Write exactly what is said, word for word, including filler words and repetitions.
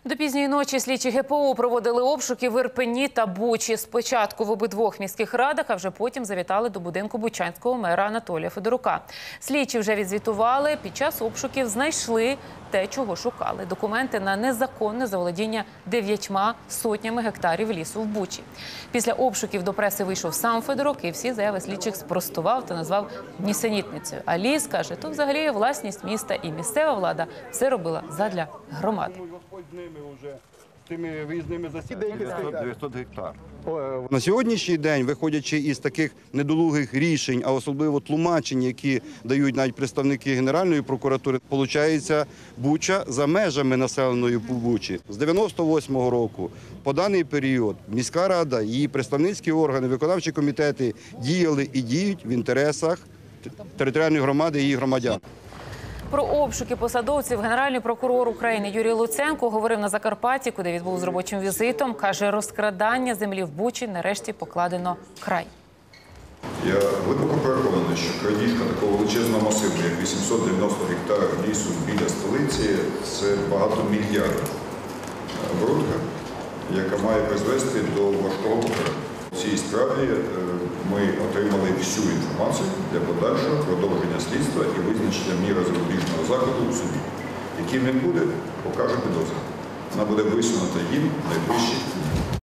До пізньої ночі слідчі ге пе о проводили обшуки в Ірпені та Бучі. Спочатку в обидвох міських радах, а вже потім завітали до будинку бучанського мера Анатолія Федорука. Слідчі вже відзвітували, під час обшуків знайшли те, чого шукали – документи на незаконне заволодіння дев'ятьма сотнями гектарів лісу в Бучі. Після обшуків до преси вийшов сам Федорук і всі заяви слідчих спростував та назвав нісенітницею. А ліс, каже, то взагалі власність міста і місцева влада все робила задля громади. Тими виїзними засіданнями дев'ятсот гектар. на сьогоднішній день, виходячи із таких недолугих рішень, а особливо тлумачень, які дають навіть представники Генеральної прокуратури, виходить, Буча за межами населеної Бучі. З дев'яносто восьмого року по даний період міська рада, її представницькі органи, виконавчі комітети діяли і діють в інтересах територіальної громади і її громадян. Про обшуки посадовців Генеральний прокурор України Юрій Луценко говорив на Закарпатті, куди відбув з робочим візитом. Каже, розкрадання землі в Бучі нарешті покладено край. Я глибоко переконаний, що крадіжка такого величезного масиву, як вісімсот дев'яносто гектарів лісу біля столиці, це багатомільярдна оборудка, яка має призвести до важкого покарання. В цій справі ми отримали всю інформацію для подальшого продовження слідства і визначення міри запобіжного заходу у суді. Яким він буде, покаже підозра. Вона буде висунута їм найближчі дні.